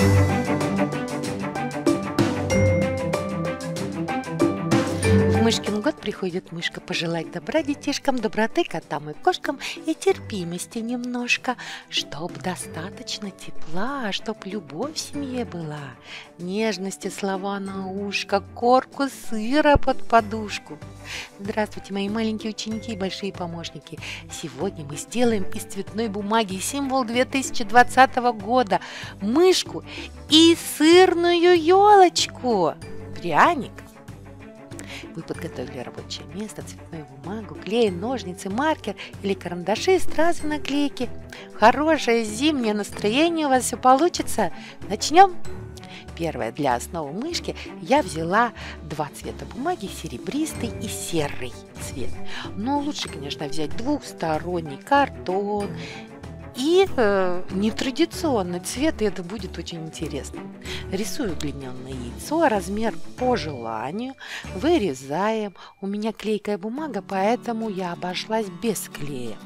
В Мышкин год приходит мышка пожелать добра детишкам, доброты котам и кошкам и терпимости немножко, чтоб достаточно тепла, чтоб любовь в семье была, нежности слова на ушко, корку сыра под подушку. Здравствуйте, мои маленькие ученики и большие помощники! Сегодня мы сделаем из цветной бумаги символ 2020 года – мышку и сырную елочку. Пряник. Вы подготовили рабочее место, цветную бумагу, клей, ножницы, маркер или карандаши, сразу наклейки. Хорошее зимнее настроение у вас все получится. Начнем. Первое. Для основы мышки я взяла два цвета бумаги, серебристый и серый цвет. Но лучше, конечно, взять двухсторонний картон и нетрадиционный цвет, и это будет очень интересно. Рисую удлиненное яйцо, размер по желанию, вырезаем. У меня клейкая бумага, поэтому я обошлась без клея.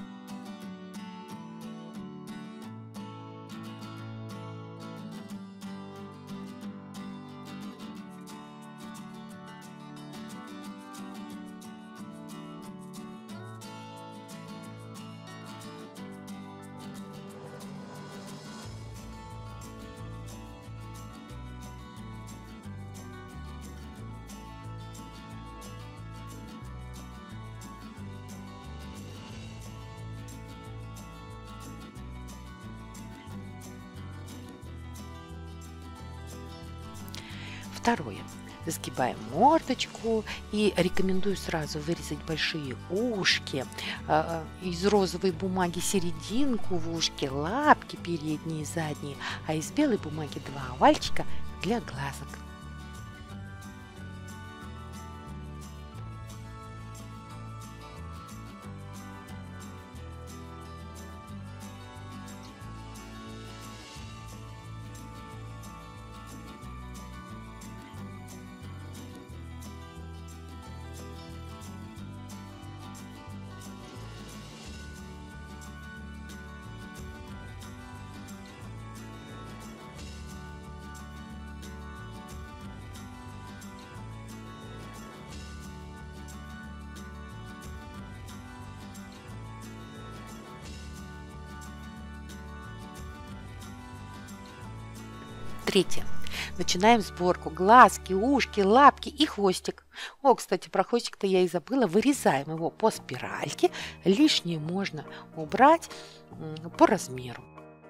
Второе. Сгибаем мордочку и рекомендую сразу вырезать большие ушки, из розовой бумаги серединку в ушке, лапки передние и задние, а из белой бумаги два овальчика для глазок. Третье. Начинаем сборку. Глазки, ушки, лапки и хвостик. О, кстати, про хвостик-то я и забыла. Вырезаем его по спиральке. Лишнее можно убрать по размеру.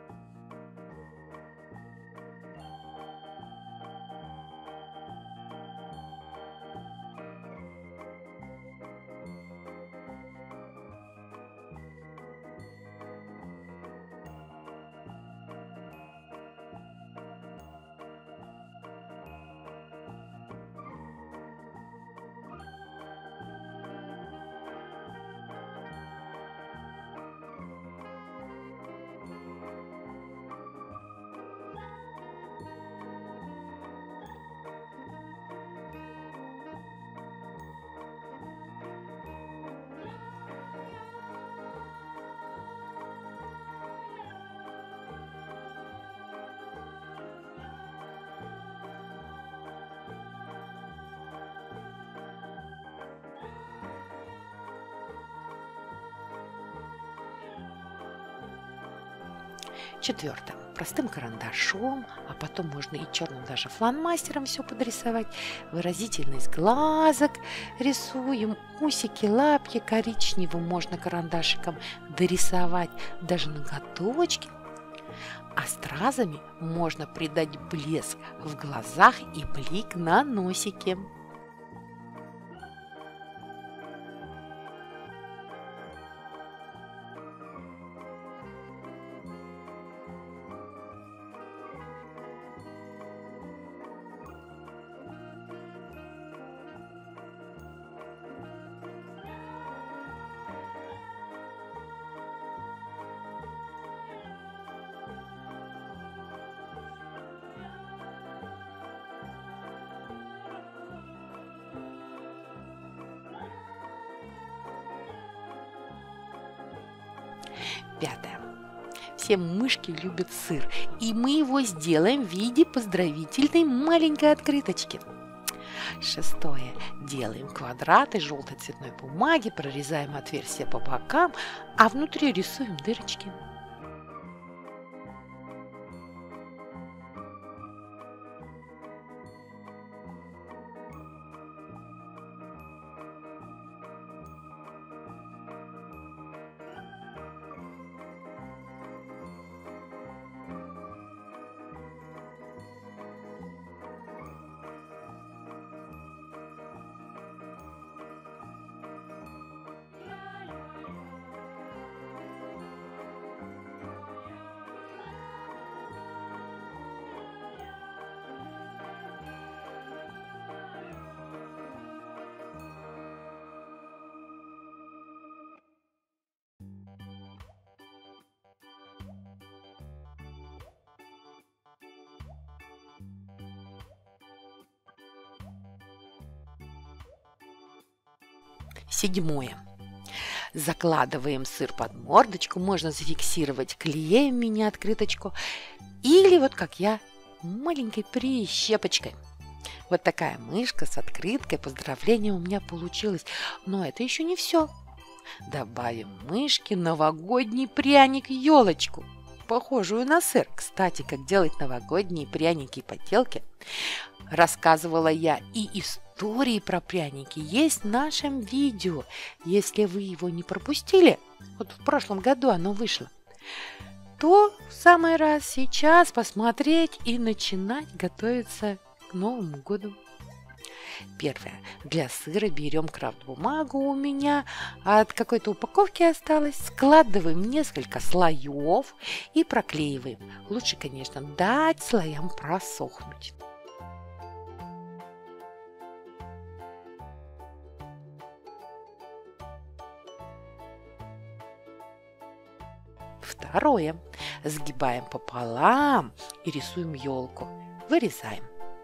Четвертое. Простым карандашом, а потом можно и черным даже фломастером все подрисовать. Выразительность глазок рисуем, усики, лапки коричневым можно карандашиком дорисовать, даже ноготочки. А стразами можно придать блеск в глазах и блик на носике. Пятое. В все мышки любят сыр, и мы его сделаем в виде поздравительной маленькой открыточки. Шестое. Делаем квадраты желтой цветной бумаги, прорезаем отверстия по бокам, а внутри рисуем дырочки. Седьмое. Закладываем сыр под мордочку, можно зафиксировать клеем мини-открыточку или вот как я, маленькой прищепочкой. Вот такая мышка с открыткой поздравления у меня получилась. Но это еще не все. Добавим мышке новогодний пряник-елочку, похожую на сыр. Кстати, как делать новогодние пряники и поделки, рассказывала я, и истории про пряники есть в нашем видео. Если вы его не пропустили, вот в прошлом году оно вышло, то в самый раз сейчас посмотреть и начинать готовиться к Новому году. Первое. Для сыра берем крафт-бумагу, у меня от какой-то упаковки осталось. Складываем несколько слоев и проклеиваем. Лучше, конечно, дать слоям просохнуть. Второе. Сгибаем пополам и рисуем елку. Вырезаем.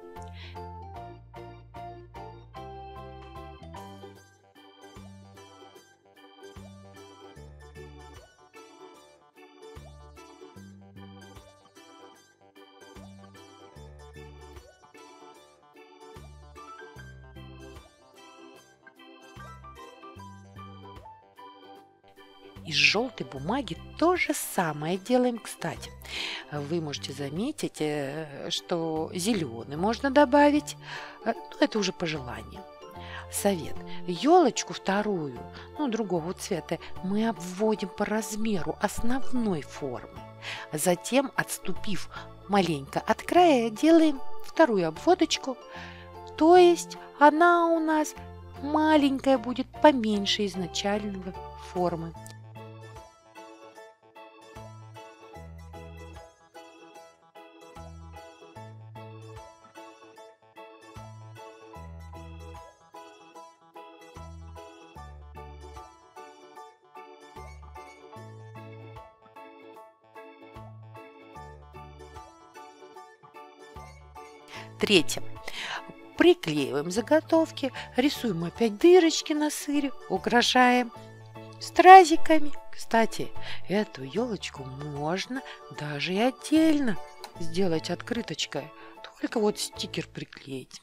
Из желтой бумаги то же самое делаем, кстати. Вы можете заметить, что зеленый можно добавить, но это уже по желанию. Совет. Елочку вторую, другого цвета, мы обводим по размеру основной формы. Затем, отступив маленько от края, делаем вторую обводочку. То есть она у нас маленькая будет, поменьше изначальной формы. Третье. Приклеиваем заготовки, рисуем опять дырочки на сыре, украшаем стразиками. Кстати, эту елочку можно даже и отдельно сделать открыточкой, только вот стикер приклеить.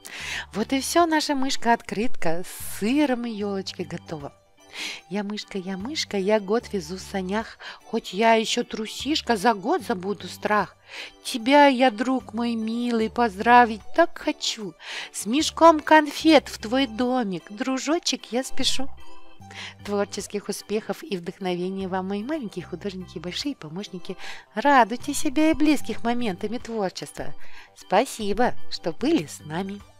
Вот и все, наша мышка-открытка с сыром и елочкой готова. Я мышка, я год везу в санях, хоть я еще трусишка, за год забуду страх. Тебя я, друг мой милый, поздравить так хочу. С мешком конфет в твой домик, дружочек, я спешу. Творческих успехов и вдохновения вам, мои маленькие художники и большие помощники. Радуйте себя и близких моментами творчества. Спасибо, что были с нами.